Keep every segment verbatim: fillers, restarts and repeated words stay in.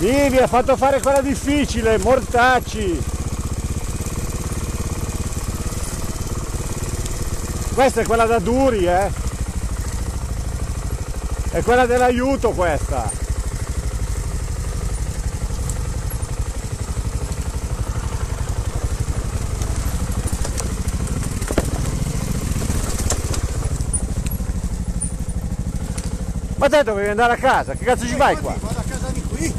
Sì, vi ha fatto fare quella difficile, mortacci. Questa è quella da duri, eh. È quella dell'aiuto questa. Ma te dovevi andare a casa, che cazzo ci vai qua? Vado a casa di qui.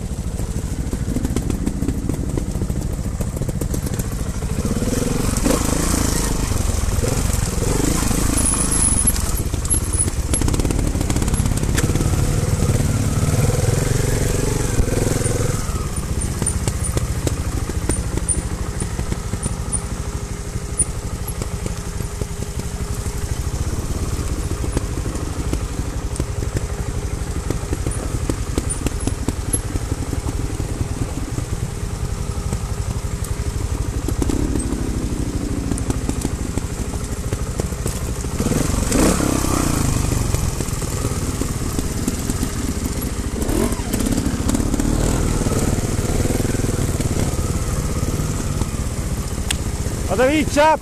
Vado riccia!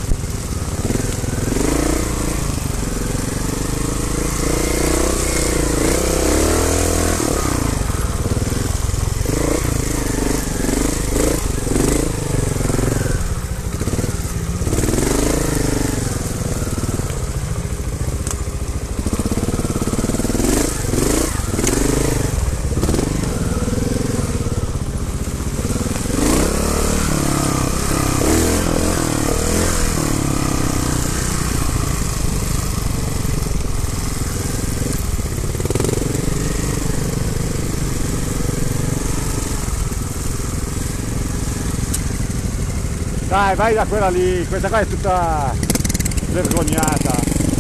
Dai, vai da quella lì, questa qua è tutta vergognata.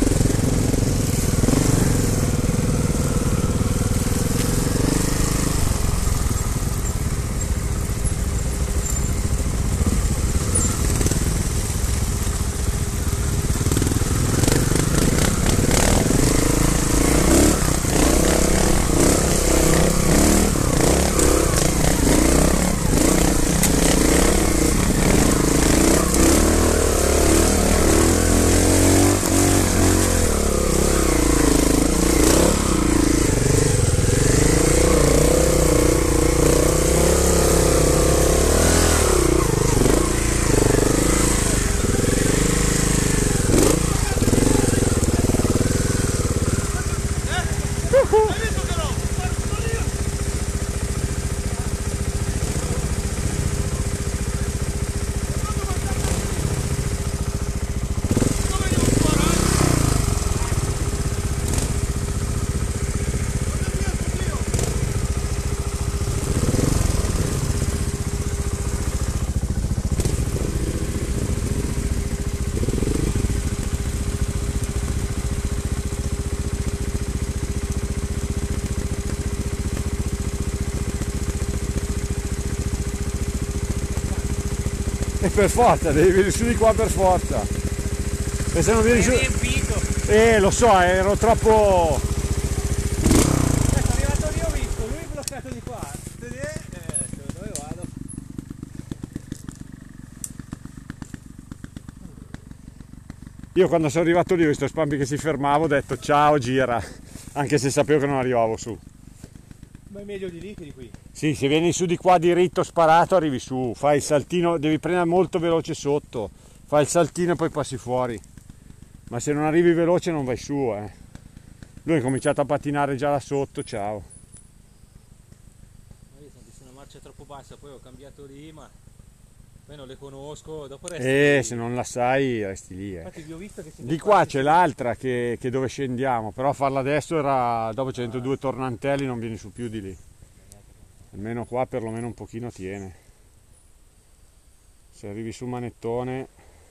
E per forza, devi venire su di qua per forza. E se non vieni su... riempito. Eh, lo so, ero troppo... Ecco, è arrivato lì, ho visto, lui è bloccato di qua. Eh, dove vado? Io quando sono arrivato lì ho visto Spampi che si fermava, ho detto ciao, gira. Anche se sapevo che non arrivavo su. Ma è meglio di lì che di qui. Sì, se vieni su di qua diritto sparato arrivi su, fai il saltino, devi prendere molto veloce sotto, fai il saltino e poi passi fuori. Ma se non arrivi veloce non vai su, eh. Lui ha cominciato a patinare già là sotto, ciao. Io sono visto una marcia troppo bassa, poi ho cambiato lì, ma poi non le conosco, dopo resto Eh, lì. se non la sai resti lì, eh. Infatti vi ho visto che siete Di qua c'è l'altra che, che dove scendiamo, però a farla adesso era, dopo c'è dentro due tornantelli, non vieni su più di lì. Almeno qua perlomeno un pochino tiene. Se arrivi sul manettone...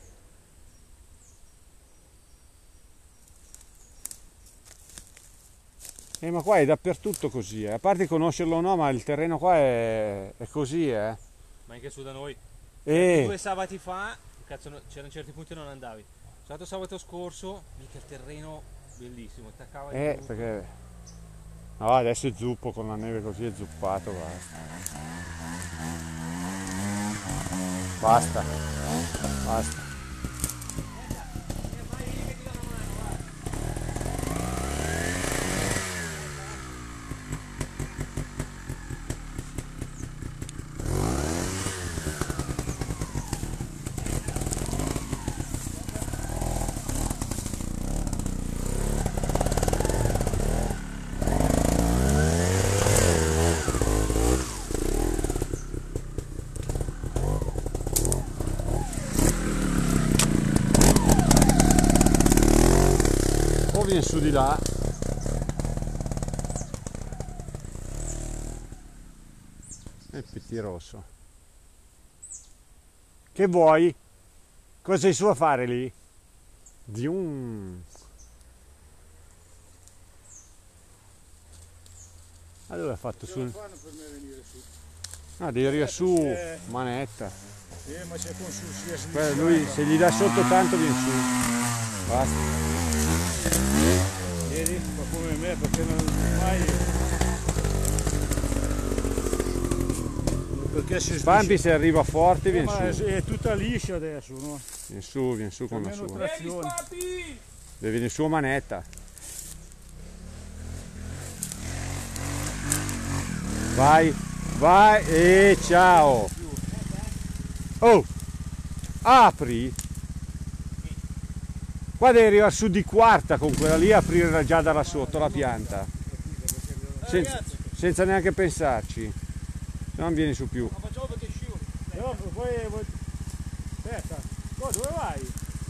Eh, ma qua è dappertutto così, eh. A parte conoscerlo o no, ma il terreno qua è, è così, eh. Ma anche su da noi. E... Due sabati fa, cazzo, no, c'erano certi punti non andavi. Sono stato sabato scorso, mica il terreno bellissimo, attaccava di Eh, tutto. perché No, adesso è zuppo, con la neve così è zuppato, basta. Basta. Basta. O viene su di là. E il P T rosso. Che vuoi? Cosa sei su a fare lì? Dium. Allora ha fatto sul... fanno per me venire su? No, devi arrivare su, c'è- manetta. Eh, ma c'è con su sia sinistra. Beh, lui se gli dà sotto tanto viene su. Basta. Vedi, fa come me perché non mai. Perché si Spampi se arriva forte viene ma su. è tutta liscia adesso, no? Viene su, viene su con la Almeno sua. trazione. Deve venire su a manetta. Vai, vai e ciao. Oh, apri. Qua devi arrivare su di quarta con quella lì, aprire già da là sotto la pianta. Senza, senza neanche pensarci. Se no non vieni su più. Ma facciamo perché scivola. No, poi, poi... Aspetta, oh, dove vai?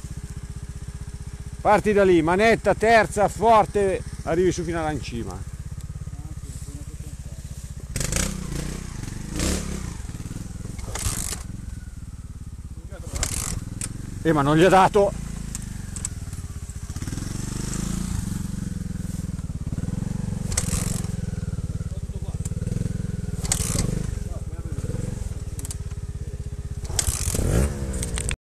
Parti da lì, manetta, terza, forte, arrivi su fino alla in cima. Eh, ma non gli ha dato.